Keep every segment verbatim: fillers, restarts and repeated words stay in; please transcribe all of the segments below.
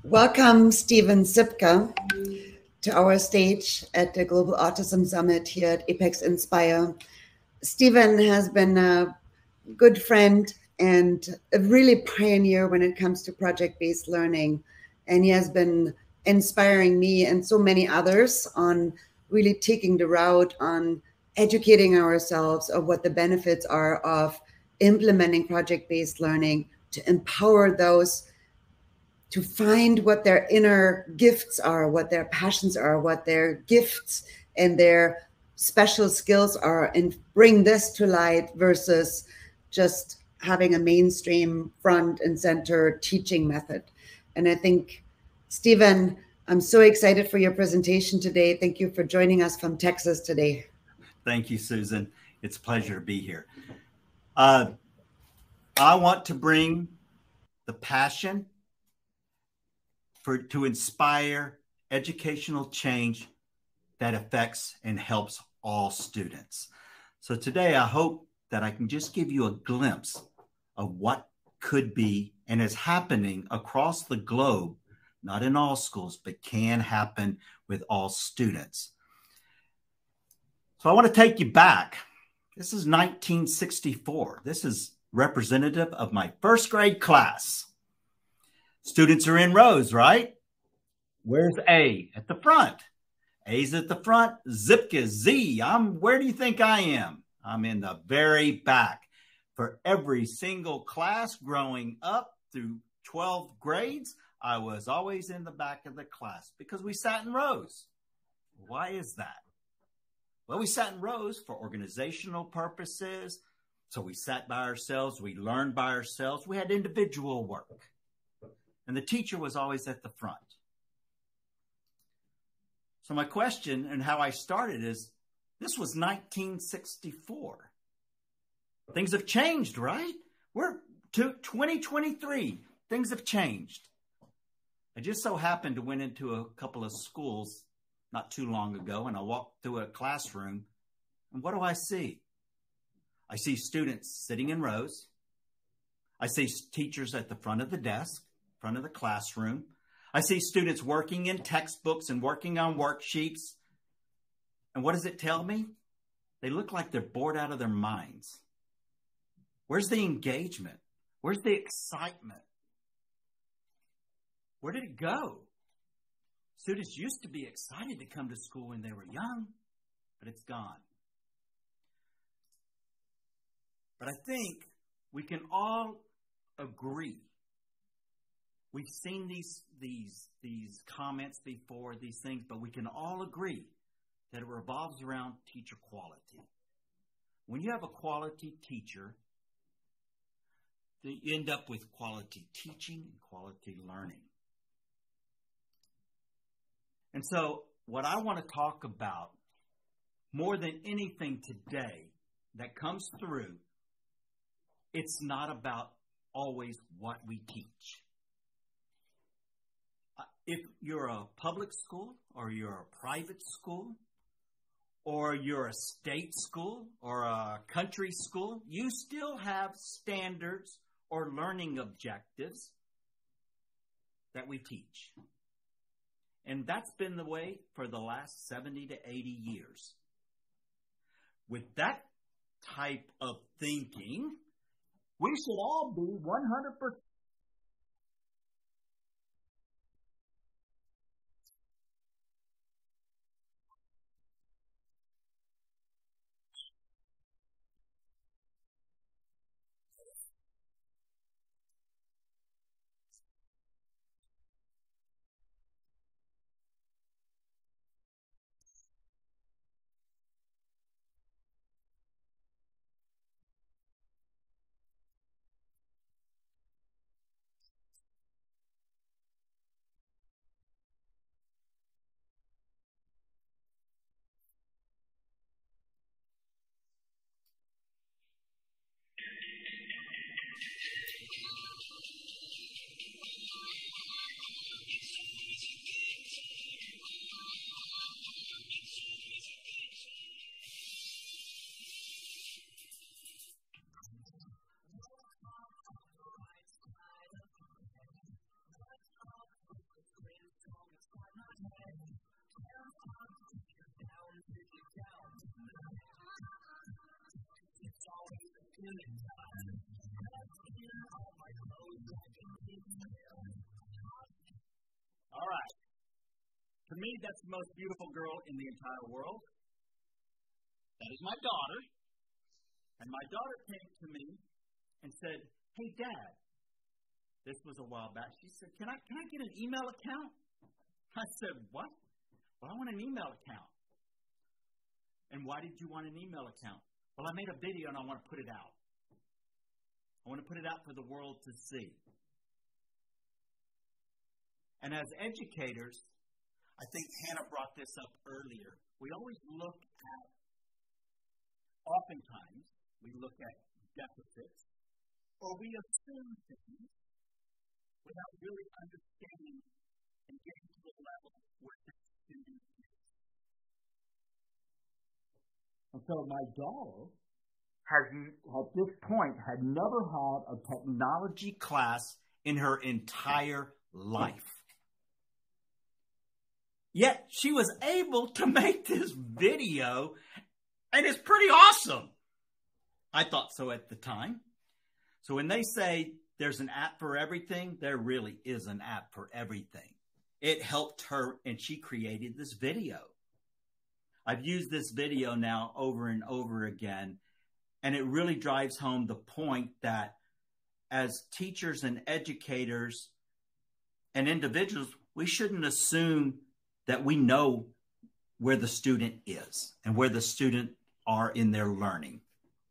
Welcome, Stephen Zipke, to our stage at the Global Autism Summit here at ApexINSPIRE. Stephen has been a good friend and a really pioneer when it comes to project-based learning. And he has been inspiring me and so many others on really taking the route on educating ourselves of what the benefits are of implementing project-based learning to empower those to find what their inner gifts are, what their passions are, what their gifts and their special skills are, and bring this to light versus just having a mainstream front and center teaching method. And I think, Stephen, I'm so excited for your presentation today. Thank you for joining us from Texas today. Thank you, Susan. It's a pleasure to be here. Uh, I want to bring the passion for to inspire educational change that affects and helps all students. So today, I hope that I can just give you a glimpse of what could be and is happening across the globe, not in all schools, but can happen with all students. So I want to take you back. This is nineteen sixty-four. This is representative of my first grade class. Students are in rows, right? Where's A? At the front. A's at the front. Zipkes, Z. I'm, where do you think I am? I'm in the very back. For every single class growing up through twelve grades, I was always in the back of the class because we sat in rows. Why is that? Well, we sat in rows for organizational purposes. So we sat by ourselves. We learned by ourselves. We had individual work. And the teacher was always at the front. So my question and how I started is, this was nineteen sixty-four. Things have changed, right? We're to twenty twenty-three. Things have changed. I just so happened to went into a couple of schools not too long ago, and I walked through a classroom, and what do I see? I see students sitting in rows. I see teachers at the front of the desk, front of the classroom. I see students working in textbooks and working on worksheets. And what does it tell me? They look like they're bored out of their minds. Where's the engagement? Where's the excitement? Where did it go? Students used to be excited to come to school when they were young, but it's gone. But I think we can all agree. We've seen these, these, these comments before, these things, but we can all agree that it revolves around teacher quality. When you have a quality teacher, you end up with quality teaching and quality learning. And so what I want to talk about more than anything today that comes through, it's not about always what we teach. If you're a public school or you're a private school or you're a state school or a country school, you still have standards or learning objectives that we teach. And that's been the way for the last seventy to eighty years. With that type of thinking, we should all be one hundred percent All right. To me, that's the most beautiful girl in the entire world. That is my daughter. And my daughter came to me and said, "Hey, Dad," this was a while back. She said, can I, can I get an email account? I said, "What?" "Well, I want an email account." "And why did you want an email account?" "Well, I made a video and I want to put it out. I want to put it out for the world to see." And as educators, I think Hannah brought this up earlier, we always look at, oftentimes, we look at deficits, or we assume things without really understanding and getting to the level where the student is. And so my daughter has, at this point, had never had a technology class in her entire life. Yet she was able to make this video, and it's pretty awesome. I thought so at the time. So when they say there's an app for everything, there really is an app for everything. It helped her, and she created this video. I've used this video now over and over again, and it really drives home the point that as teachers and educators and individuals, we shouldn't assume that we know where the student is and where the student are in their learning.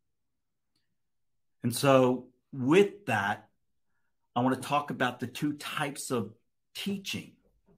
And so with that, I want to talk about the two types of teaching.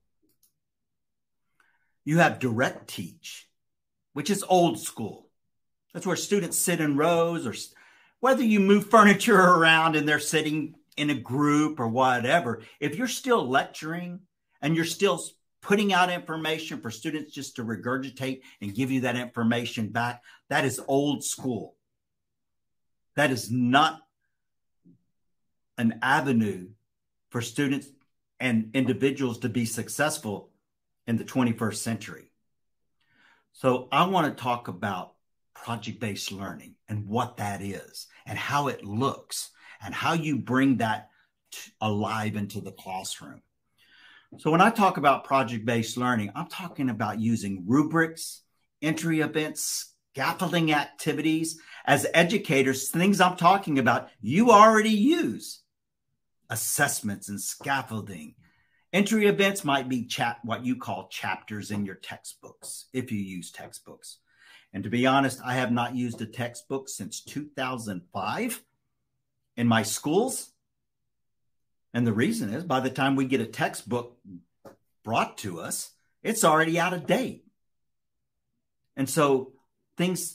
You have direct teach, which is old school. That's where students sit in rows, or whether you move furniture around and they're sitting in a group or whatever. If you're still lecturing and you're still putting out information for students just to regurgitate and give you that information back, that is old school. That is not an avenue for students and individuals to be successful in the twenty-first century. So I want to talk about project-based learning and what that is and how it looks and how you bring that alive into the classroom. So when I talk about project-based learning, I'm talking about using rubrics, entry events, scaffolding activities. As educators, things I'm talking about, you already use. Assessments and scaffolding. Entry events might be chap what you call chapters in your textbooks, if you use textbooks. And to be honest, I have not used a textbook since two thousand five in my schools. And the reason is, by the time we get a textbook brought to us, it's already out of date. And so things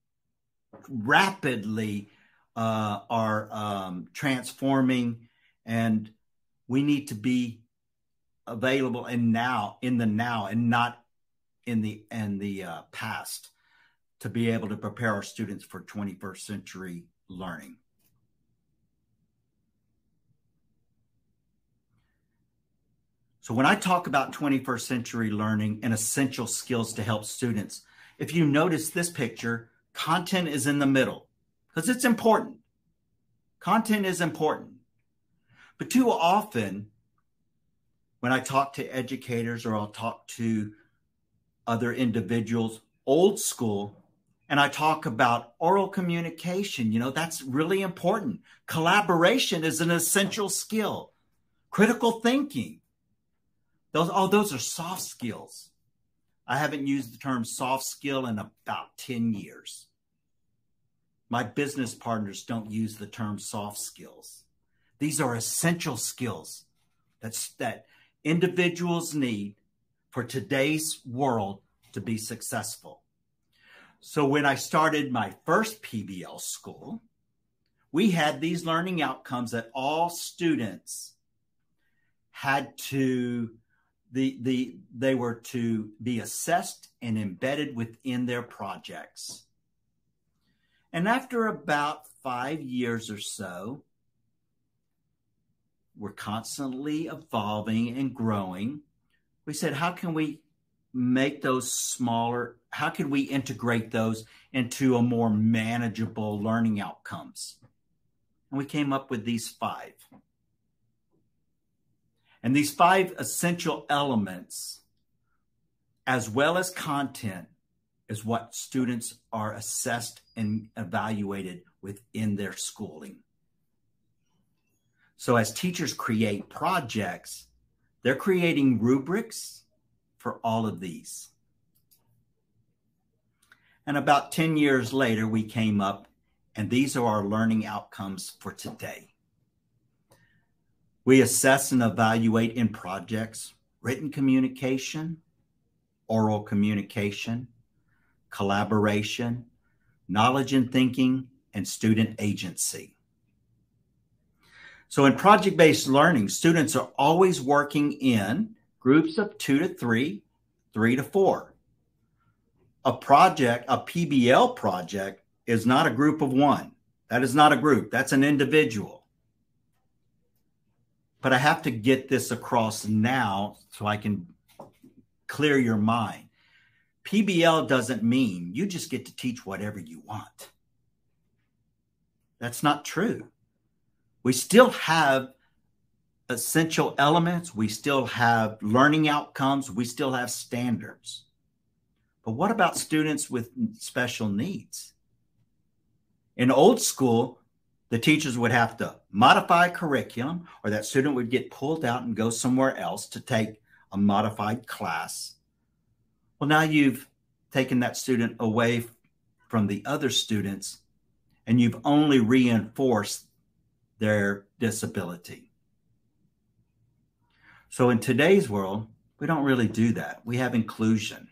rapidly uh, are um, transforming, and we need to be available in now, in the now, and not in the in the uh, past, to be able to prepare our students for twenty-first century learning. So when I talk about twenty-first century learning and essential skills to help students, if you notice this picture, content is in the middle because it's important. Content is important. But too often, when I talk to educators or I'll talk to other individuals, old school, and I talk about oral communication, you know, that's really important. Collaboration is an essential skill. Critical thinking. Those, oh, those are soft skills. I haven't used the term soft skill in about ten years. My business partners don't use the term soft skills. These are essential skills that's, that individuals need for today's world to be successful. So when I started my first P B L school, we had these learning outcomes that all students had to The, the, they were to be assessed and embedded within their projects. And after about five years or so, we're constantly evolving and growing. We said, how can we make those smaller? How could we integrate those into a more manageable learning outcomes? And we came up with these five. And these five essential elements, as well as content, is what students are assessed and evaluated within their schooling. So as teachers create projects, they're creating rubrics for all of these. And about ten years later, we came up, and these are our learning outcomes for today. We assess and evaluate in projects written communication, oral communication, collaboration, knowledge and thinking, and student agency. So in project-based learning, students are always working in groups of two to three, three to four. A project, a P B L project, is not a group of one. That is not a group. That's an individual. But I have to get this across now so I can clear your mind. P B L doesn't mean you just get to teach whatever you want. That's not true. We still have essential elements. We still have learning outcomes. We still have standards. But what about students with special needs? In old school, the teachers would have to modify curriculum, or that student would get pulled out and go somewhere else to take a modified class. Well, now you've taken that student away from the other students, and you've only reinforced their disability. So in today's world, we don't really do that. We have inclusion.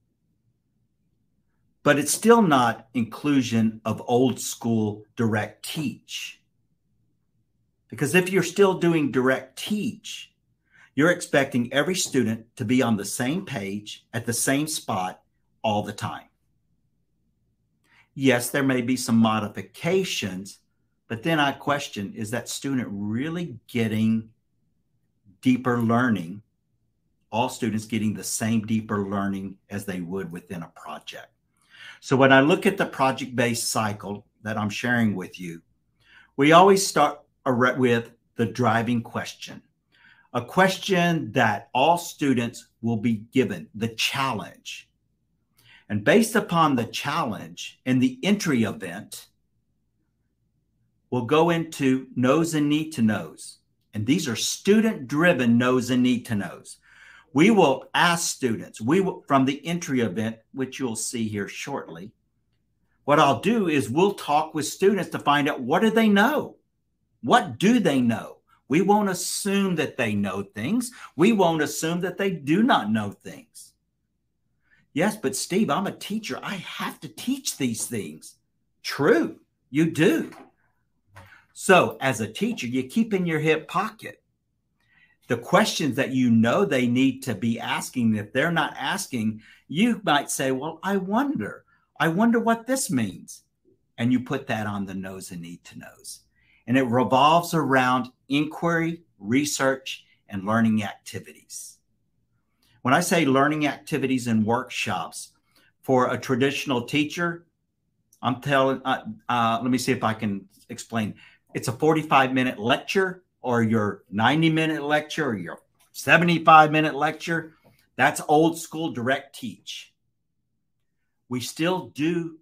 But it's still not inclusion of old school direct teach. Because if you're still doing direct teach, you're expecting every student to be on the same page at the same spot all the time. Yes, there may be some modifications, but then I question, is that student really getting deeper learning? All students getting the same deeper learning as they would within a project. So when I look at the project-based cycle that I'm sharing with you, we always start with the driving question, a question that all students will be given, the challenge. And based upon the challenge and the entry event, we'll go into knows and need to knows. And these are student-driven knows and need to knows. We will ask students, we will, from the entry event, which you'll see here shortly, what I'll do is we'll talk with students to find out, what do they know? What do they know? We won't assume that they know things. We won't assume that they do not know things. Yes, but Steve, I'm a teacher. I have to teach these things. True, you do. So as a teacher, you keep in your hip pocket the questions that you know they need to be asking. If they're not asking, you might say, well, I wonder, I wonder what this means. And you put that on the knows and need to knows. And it revolves around inquiry, research, and learning activities. When I say learning activities and workshops, for a traditional teacher, I'm telling, uh, uh, let me see if I can explain. It's a forty-five minute lecture, or your ninety minute lecture, or your seventy-five minute lecture. That's old school direct teach. We still do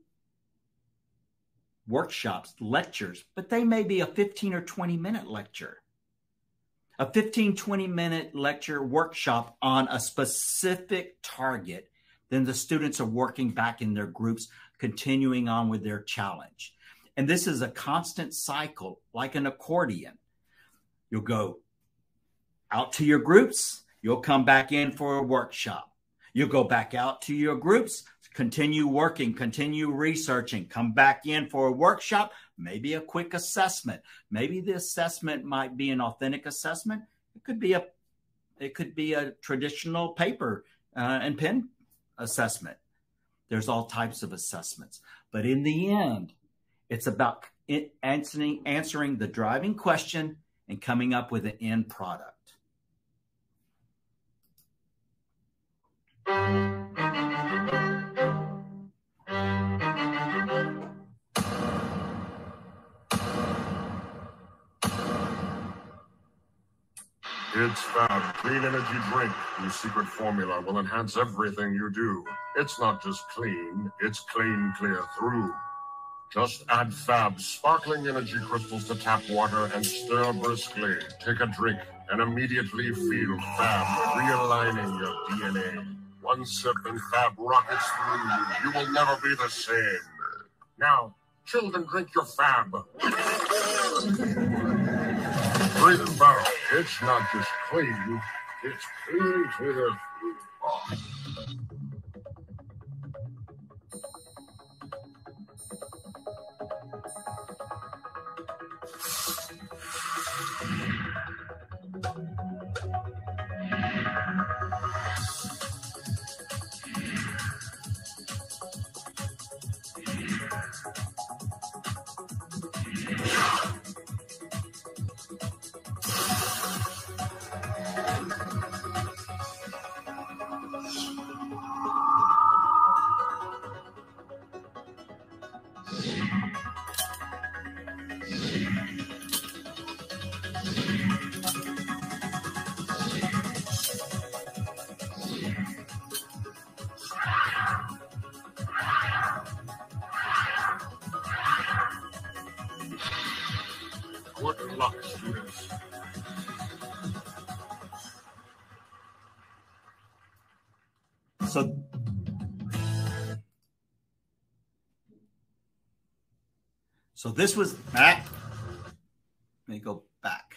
workshops, lectures, but they may be a fifteen or twenty minute lecture. A fifteen, twenty minute lecture workshop on a specific target. Then the students are working back in their groups, continuing on with their challenge. And this is a constant cycle, like an accordion. You'll go out to your groups. You'll come back in for a workshop. You'll go back out to your groups, continue working, continue researching, come back in for a workshop, maybe a quick assessment. Maybe the assessment might be an authentic assessment. It could be a, it could be a traditional paper uh, and pen assessment. There's all types of assessments. But in the end, it's about answering, answering the driving question and coming up with an end product. It's Fab Clean Energy Drink, whose secret formula will enhance everything you do. It's not just clean, it's clean clear through. Just add Fab's sparkling energy crystals to tap water and stir briskly. Take a drink and immediately feel Fab realigning your D N A. One sip and Fab rockets through you. You will never be the same. Now, children, drink your Fab. Drink Fab. It's not just clean, it's clean clear through. Oh. Good luck, students. So, so this was back. Let me go back.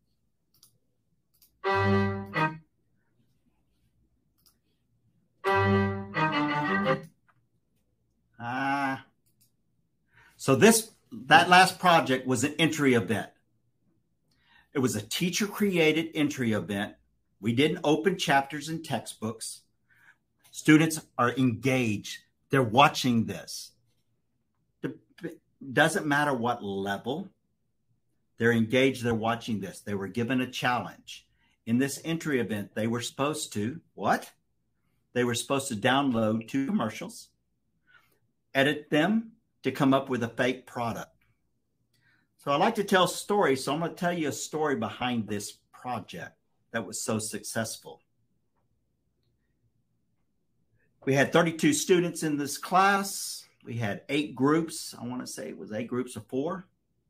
Ah. Uh, so this, that last project was an entry event. It was a teacher-created entry event. We didn't open chapters in textbooks. Students are engaged. They're watching this. It doesn't matter what level. They're engaged. They're watching this. They were given a challenge. In this entry event, they were supposed to, what? They were supposed to download two commercials, edit them to come up with a fake product. So I like to tell stories, so I'm going to tell you a story behind this project that was so successful. We had thirty-two students in this class. We had eight groups. I want to say it was eight groups of four.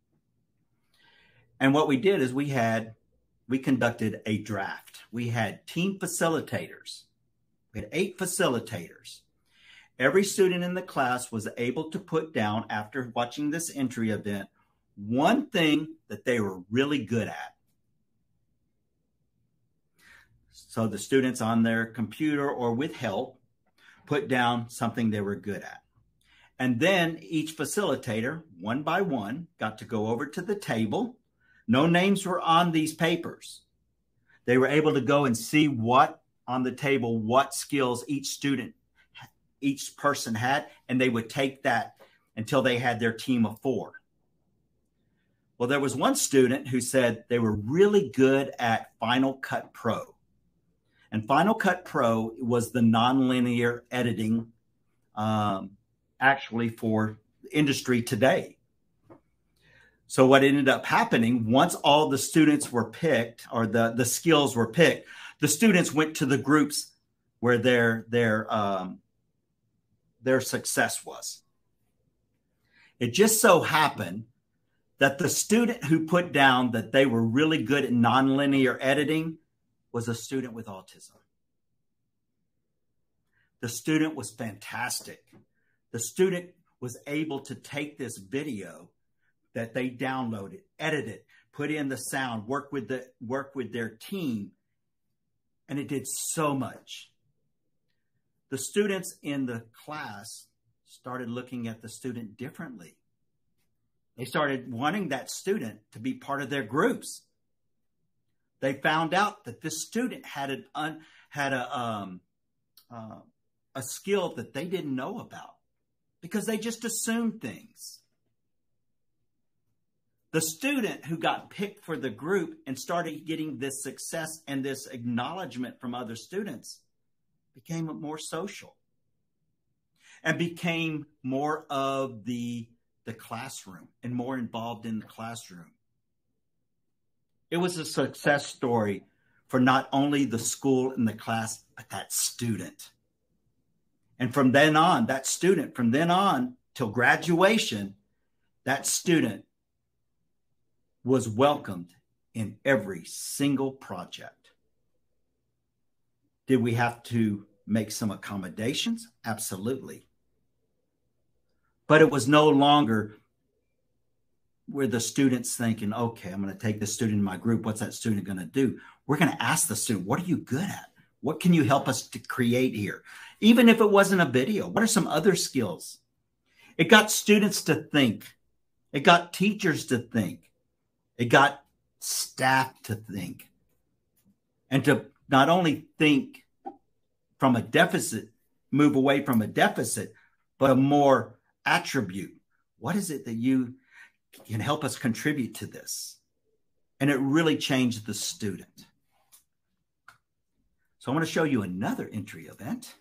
And what we did is we had, we conducted a draft. We had team facilitators. We had eight facilitators. Every student in the class was able to put down, after watching this entry event, one thing that they were really good at. So the students on their computer or with help put down something they were good at. And then each facilitator, one by one, got to go over to the table. No names were on these papers. They were able to go and see what on the table, what skills each student, each person had, and they would take that until they had their team of four. Well, there was one student who said they were really good at Final Cut Pro. And Final Cut Pro was the nonlinear editing um, actually for industry today. So what ended up happening, once all the students were picked, or the, the skills were picked, the students went to the groups where their, their, um, their success was. It just so happened that the student who put down that they were really good at nonlinear editing was a student with autism. The student was fantastic. The student was able to take this video that they downloaded, edit it, put in the sound, work with the work with their team, and it did so much. The students in the class started looking at the student differently. They started wanting that student to be part of their groups. They found out that this student had an un, had a um, uh, a skill that they didn't know about because they just assumed things. The student who got picked for the group and started getting this success and this acknowledgement from other students became more social and became more of the, the classroom and more involved in the classroom. It was a success story for not only the school and the class, but that student. And from then on, that student, from then on till graduation, that student was welcomed in every single project. Did we have to make some accommodations? Absolutely. But it was no longer where the student's thinking, okay, I'm going to take this student in my group. What's that student going to do? We're going to ask the student, what are you good at? What can you help us to create here? Even if it wasn't a video, what are some other skills? It got students to think. It got teachers to think. It got staff to think. And to not only think from a deficit, move away from a deficit, but a more attribute. What is it that you can help us contribute to this? And it really changed the student. So I want to show you another entry event.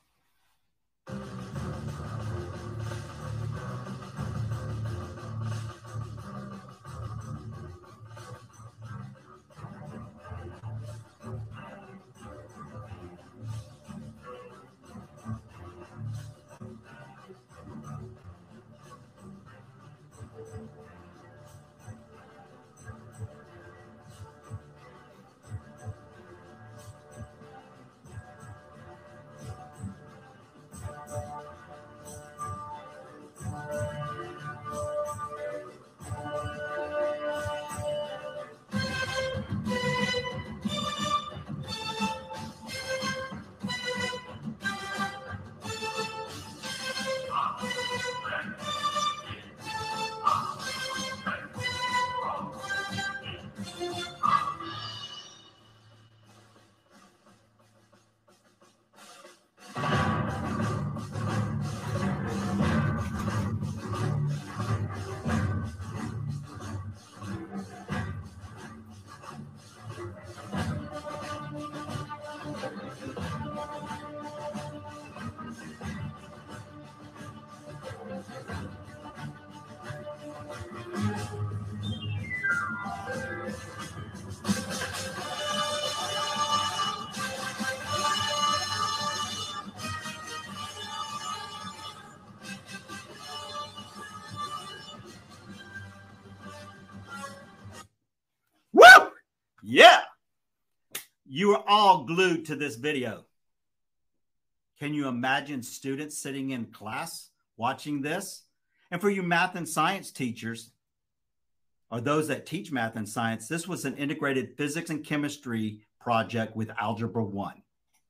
Yeah, you are all glued to this video. Can you imagine students sitting in class watching this? And for you math and science teachers, or those that teach math and science, this was an integrated physics and chemistry project with Algebra one.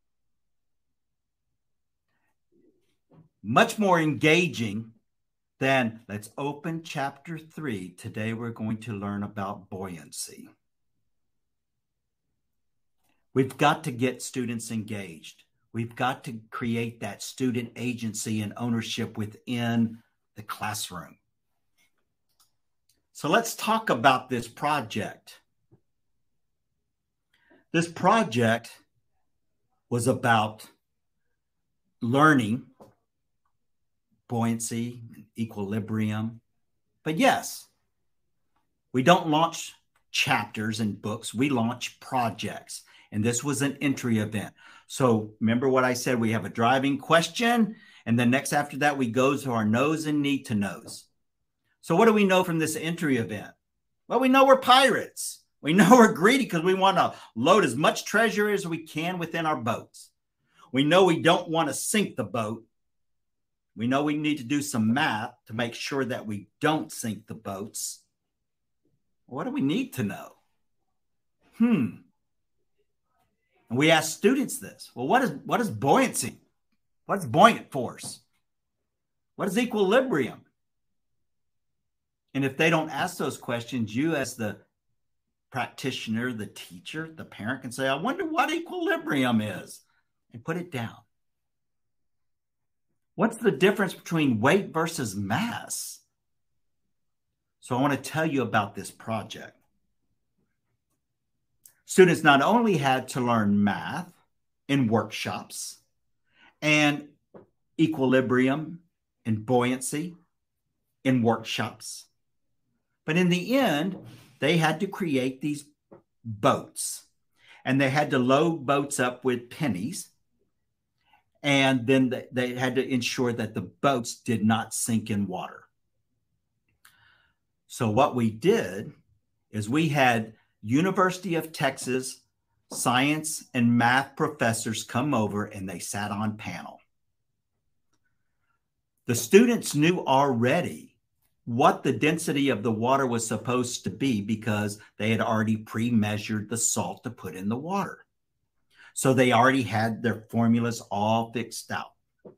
Much more engaging than, let's open chapter three. Today we're going to learn about buoyancy. We've got to get students engaged. We've got to create that student agency and ownership within the classroom. So let's talk about this project. This project was about learning, buoyancy, equilibrium. But yes, we don't launch chapters and books. We launch projects. And this was an entry event. So remember what I said, we have a driving question. And then next after that, we go to our knows and need to knows. So what do we know from this entry event? Well, we know we're pirates. We know we're greedy because we want to load as much treasure as we can within our boats. We know we don't want to sink the boat. We know we need to do some math to make sure that we don't sink the boats. What do we need to know? Hmm. And we ask students this. Well, what is, what is buoyancy? What's buoyant force? What is equilibrium? And if they don't ask those questions, you as the practitioner, the teacher, the parent can say, I wonder what equilibrium is, and put it down. What's the difference between weight versus mass? So I want to tell you about this project. Students not only had to learn math in workshops, and equilibrium and buoyancy in workshops. But in the end, they had to create these boats, and they had to load boats up with pennies. And then they had to ensure that the boats did not sink in water. So what we did is we had University of Texas science and math professors come over, and they sat on panel. The students knew already what the density of the water was supposed to be because they had already pre-measured the salt to put in the water. So they already had their formulas all fixed out.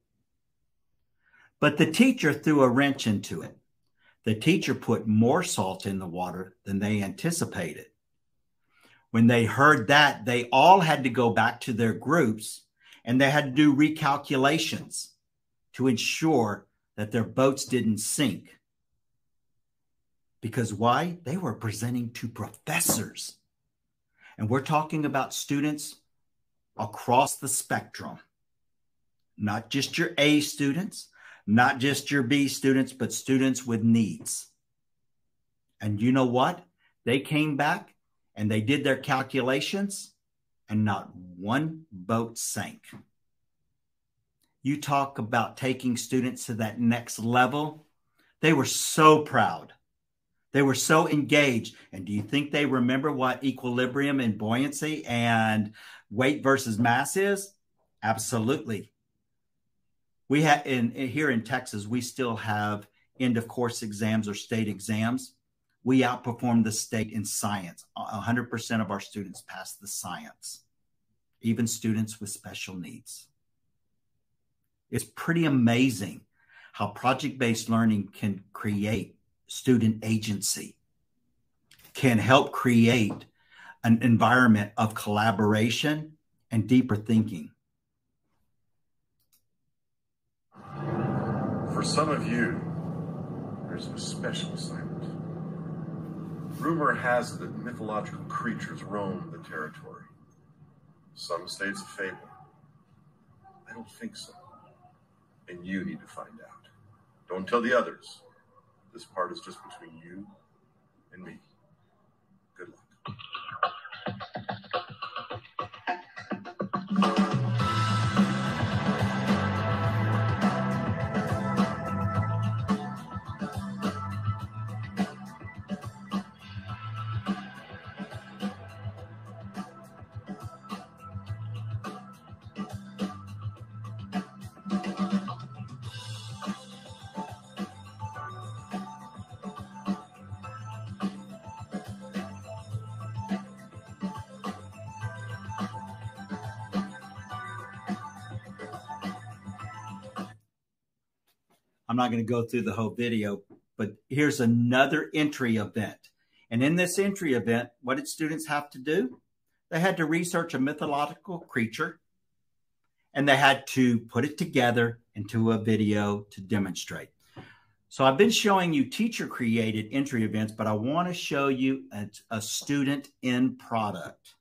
But the teacher threw a wrench into it. The teacher put more salt in the water than they anticipated. When they heard that, they all had to go back to their groups, and they had to do recalculations to ensure that their boats didn't sink. Because why? They were presenting to professors. And we're talking about students across the spectrum, not just your A students, not just your B students, but students with needs. And you know what? They came back and they did their calculations, and not one boat sank. You talk about taking students to that next level. They were so proud. They were so engaged. And do you think they remember what equilibrium and buoyancy and weight versus mass is? Absolutely. We have in, in here in Texas, we still have end of course exams or state exams. We outperform the state in science. one hundred percent of our students pass the science, even students with special needs. It's pretty amazing how project-based learning can create student agency, can help create an environment of collaboration and deeper thinking. For some of you, there's a special assignment. Rumor has it that mythological creatures roam the territory. Some say it's a fable. I don't think so. And you need to find out. Don't tell the others. This part is just between you and me. Good luck. I'm not going to go through the whole video, but here's another entry event. And in this entry event, what did students have to do? They had to research a mythological creature, and they had to put it together into a video to demonstrate. So I've been showing you teacher-created entry events, but I want to show you a, a student end product.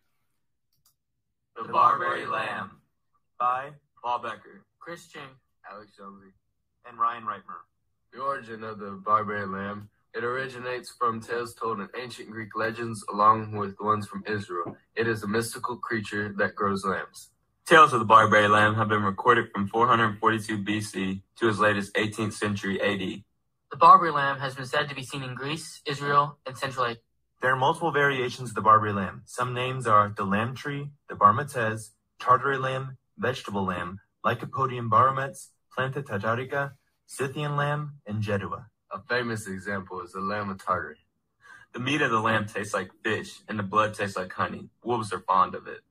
The Barbary Lamb by Paul Becker, Chris Ching, Alex Jonesy, and Ryan Reitmer. The origin of the Barbary Lamb, it originates from tales told in ancient Greek legends along with ones from Israel. It is a mystical creature that grows lambs. Tales of the Barbary Lamb have been recorded from four hundred forty-two B C to as late as eighteenth century A D. The Barbary Lamb has been said to be seen in Greece, Israel, and Central Asia. There are multiple variations of the Barbary lamb. Some names are the lamb tree, the barmatez, Tartary lamb, vegetable lamb, Lycopodium barometz, Planta tajarica, Scythian lamb, and Jedua. A famous example is the lamb of Tartary. The meat of the lamb tastes like fish, and the blood tastes like honey. Wolves are fond of it.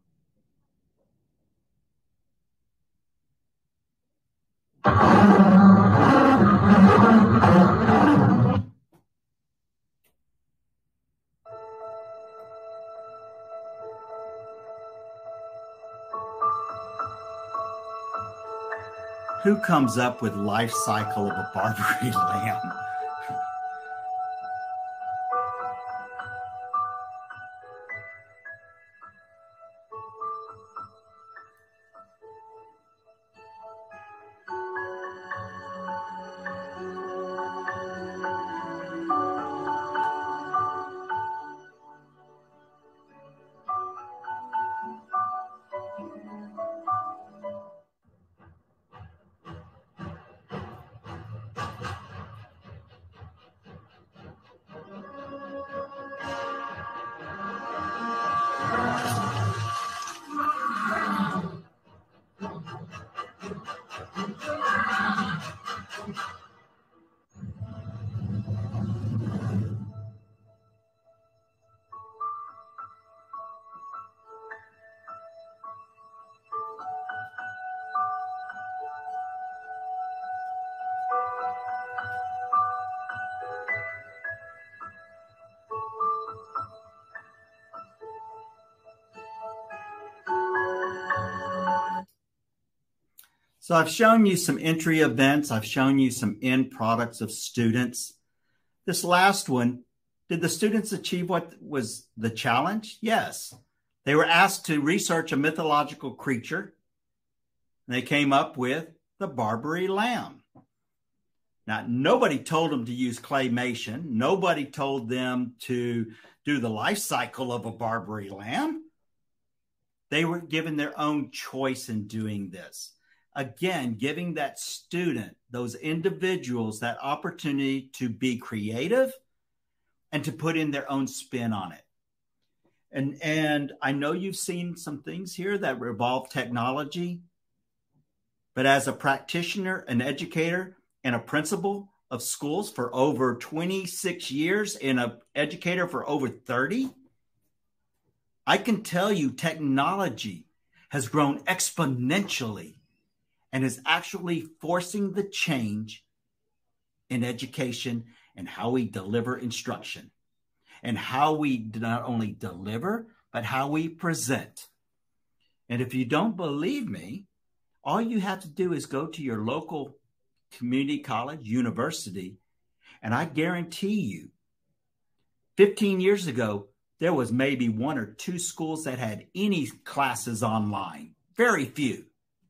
Who comes up with life cycle of a Barbary lamb? So I've shown you some entry events. I've shown you some end products of students. This last one, did the students achieve what was the challenge? Yes. They were asked to research a mythological creature. And they came up with the Barbary lamb. Now, nobody told them to use claymation. Nobody told them to do the life cycle of a Barbary lamb. They were given their own choice in doing this. Again, giving that student, those individuals, that opportunity to be creative and to put in their own spin on it. And, and I know you've seen some things here that involve technology, but as a practitioner, an educator, and a principal of schools for over twenty-six years and an educator for over thirty, I can tell you technology has grown exponentially and is actually forcing the change in education and how we deliver instruction and how we not only deliver, but how we present. And if you don't believe me, all you have to do is go to your local community college, university, and I guarantee you, fifteen years ago, there was maybe one or two schools that had any classes online. Very few.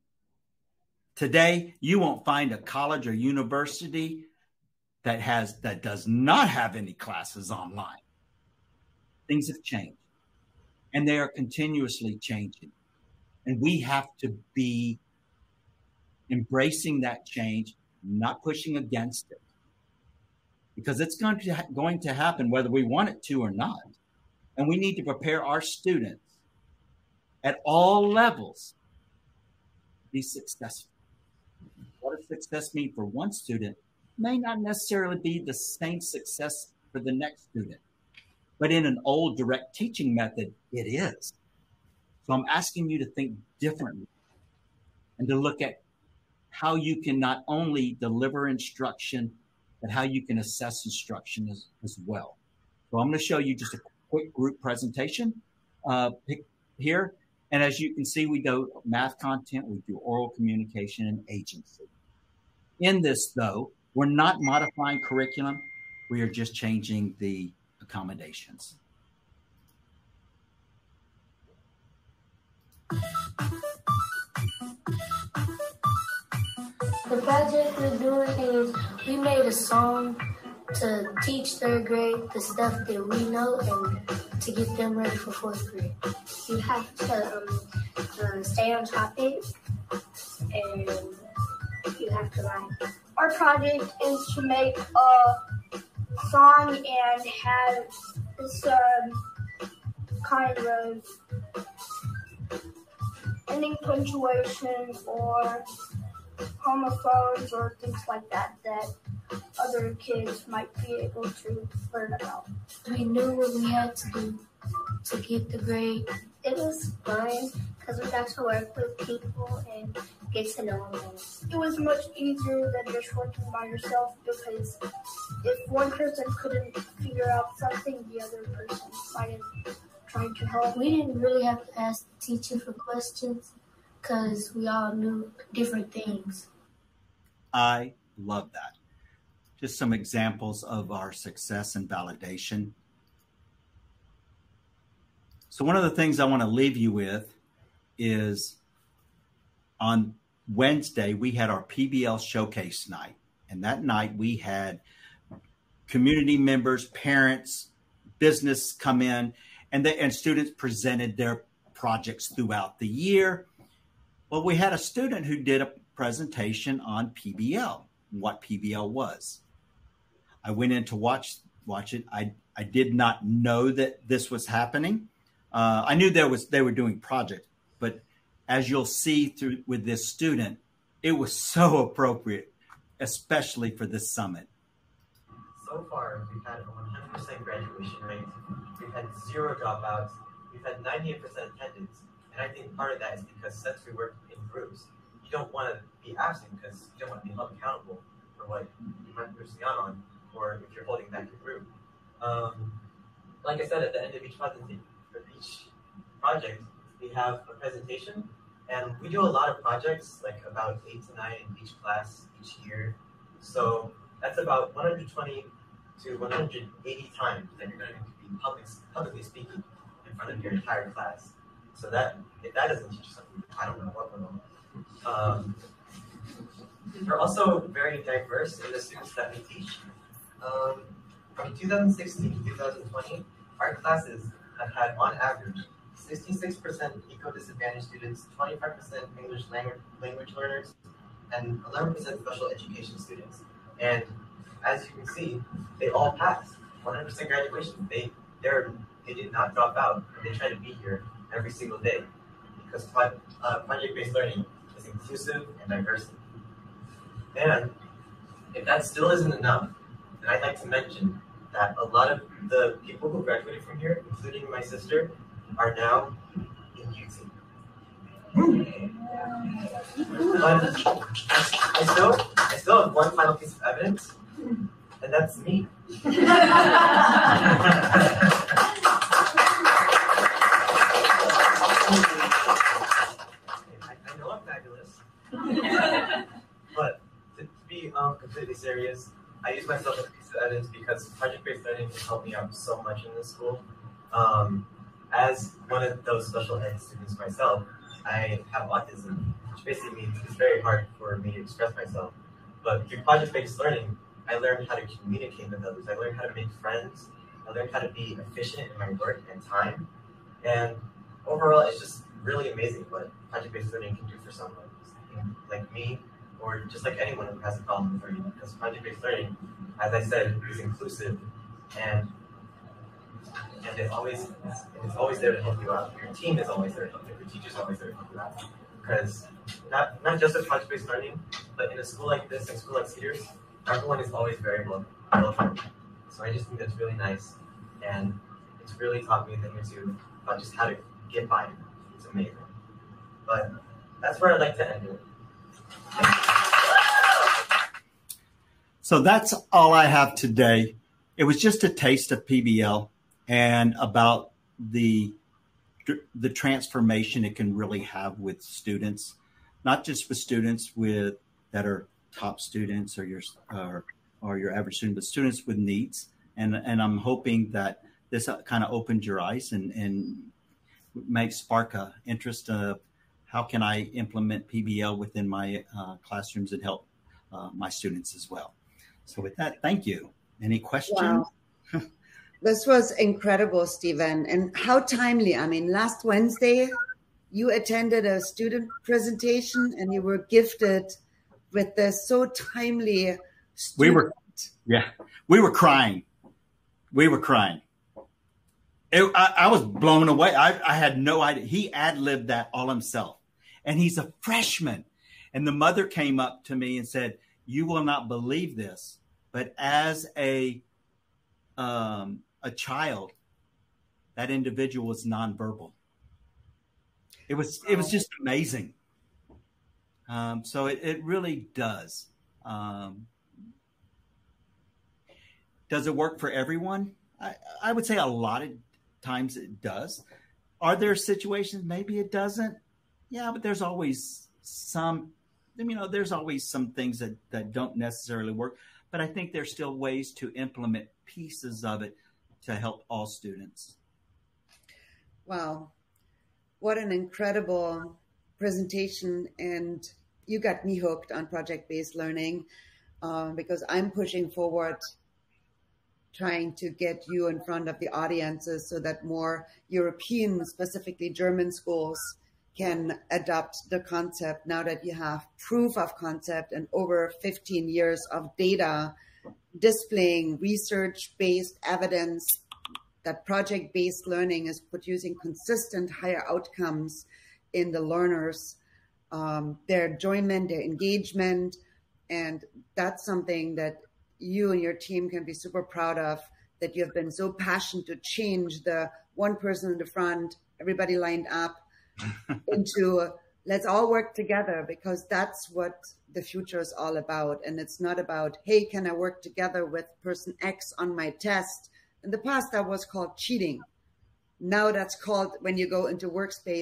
Today, you won't find a college or university that has that does not have any classes online. Things have changed, and they are continuously changing. And we have to be embracing that change, not pushing against it, because it's going to, ha- going to happen whether we want it to or not. And we need to prepare our students at all levels to be successful. What does success mean for one student may not necessarily be the same success for the next student, but in an old direct teaching method, it is. So I'm asking you to think differently and to look at how you can not only deliver instruction, but how you can assess instruction as, as well. So I'm going to show you just a quick group presentation uh, pick here. And as you can see, we do math content, we do oral communication and agency. In this, though, we're not modifying curriculum. We are just changing the accommodations. The project we're doing is we made a song to teach third grade the stuff that we know and to get them ready for fourth grade. You have to um, uh, stay on topic and you have to write. Our project is to make a song and have some kind of ending punctuation or homophones or things like that that other kids might be able to learn about. We knew what we had to do to get the grade. It was fun because we got to work with people and get to know them. It was much easier than just working by yourself because if one person couldn't figure out something, the other person might have tried to help. We didn't really have to ask the teacher for questions because we all knew different things. I love that. Just some examples of our success and validation. So one of the things I want to leave you with is on Wednesday, we had our P B L showcase night. And that night we had community members, parents, business come in, and, the, and students presented their projects throughout the year. Well, we had a student who did a presentation on P B L, what P B L was. I went in to watch watch it. I, I did not know that this was happening. Uh, I knew there was they were doing projects, but as you'll see through with this student, it was so appropriate, especially for this summit. So far, we've had a one hundred percent graduation rate. We've had zero dropouts. We've had ninety-eight percent attendance. And I think part of that is because since we work in groups, you don't want to be absent because you don't want to be held accountable for what you might be missing out on, or if you're holding back your group. Um, like I said, at the end of each presentation, for each project, we have a presentation And we do a lot of projects, like about eight to nine in each class each year. So that's about one hundred twenty to one hundred eighty times that you're going to be public, publicly speaking in front of your entire class. So that, if that doesn't teach you something, I don't know what will. Um, we're also very diverse in the students that we teach. Um, from two thousand sixteen to two thousand twenty, our classes have had, on average, sixty-six percent eco-disadvantaged students, twenty-five percent English language, language learners, and eleven percent special education students. And as you can see, they all passed. one hundred percent graduation. They they're, they did not drop out, and they try to be here every single day because uh, project-based learning is inclusive and diverse. And if that still isn't enough, then I'd like to mention that a lot of the people who graduated from here, including my sister, are now in U T. But I still, I still have one final piece of evidence, and that's me. I know I'm fabulous, but to be um, completely serious, I use myself as a piece of evidence because project-based learning has helped me out so much in this school. Um, as one of those special ed students myself, I have autism, which basically means it's very hard for me to express myself. But through project-based learning, I learned how to communicate with others. I learned how to make friends. I learned how to be efficient in my work and time. And overall, it's just really amazing what project-based learning can do for someone like me, or just like anyone who has a problem with learning. Because project-based learning, as I said, is inclusive, and and it always it's always there to help you out. Your team is always there to help you. Your teacher's always there to help you out. Because not not just with project-based learning, but in a school like this, in a school like Cedars, everyone is always very well welcome. So I just think that's really nice, and it's really taught me a thing or two about just how to get by. It's amazing. But that's where I'd like to end it. So that's all I have today. It was just a taste of P B L and about the the transformation it can really have with students, not just with students with that are top students or your or, or your average student, but students with needs. And and I'm hoping that this kind of opened your eyes and and makes spark a interest of how can I implement P B L within my uh, classrooms and help uh, my students as well. So with that, thank you. Any questions? Wow. This was incredible, Stephen. And how timely. I mean, last Wednesday, you attended a student presentation and you were gifted with this so timely student. We were, yeah, we were crying. We were crying. It, I, I was blown away. I, I had no idea. He ad-libbed that all himself. And he's a freshman. And the mother came up to me and said, you will not believe this, but as a um, a child, that individual was nonverbal. It was it was just amazing. Um, so it, it really does. Um, does it work for everyone? I, I would say a lot of times it does. Are there situations maybe it doesn't? Yeah, but there's always some, you know, there's always some things that, that don't necessarily work. But I think there's still ways to implement pieces of it to help all students. Wow. What an incredible presentation. And you got me hooked on project-based learning uh, because I'm pushing forward trying to get you in front of the audiences so that more European, specifically German schools can adopt the concept now that you have proof of concept and over fifteen years of data displaying research-based evidence that project-based learning is producing consistent higher outcomes in the learners, um, their enjoyment, their engagement. And that's something that you and your team can be super proud of, that you have been so passionate to change the one person in the front, everybody lined up, into let's all work together, because that's what the future is all about. And it's not about, hey, can I work together with person X on my test? In the past, that was called cheating. Now that's called, when you go into workspace,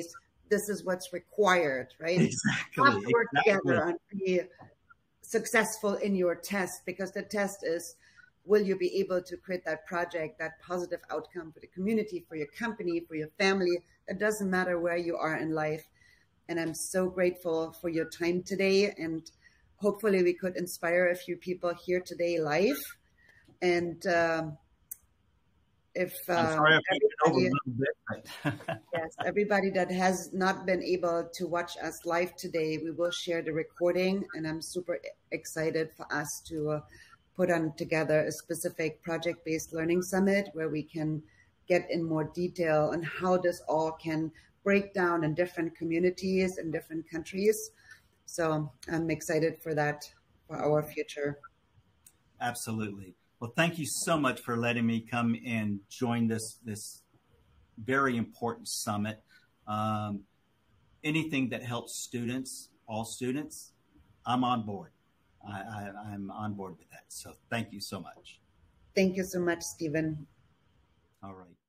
this is what's required, right? Exactly. You have to work exactly. together and be successful in your test, because the test is, will you be able to create that project, that positive outcome for the community, for your company, for your family? It doesn't matter where you are in life. And I'm so grateful for your time today. And hopefully we could inspire a few people here today live. And um, if I'm um, sorry I picked it over a everybody, little bit. yes, everybody that has not been able to watch us live today, we will share the recording. And I'm super excited for us to uh, put on together a specific project-based learning summit where we can get in more detail on how this all can break down in different communities in different countries. So I'm excited for that, for our future. Absolutely. Well, thank you so much for letting me come and join this, this very important summit. Um, anything that helps students, all students, I'm on board. I, I, I'm on board with that. So thank you so much. Thank you so much, Stephen. All right.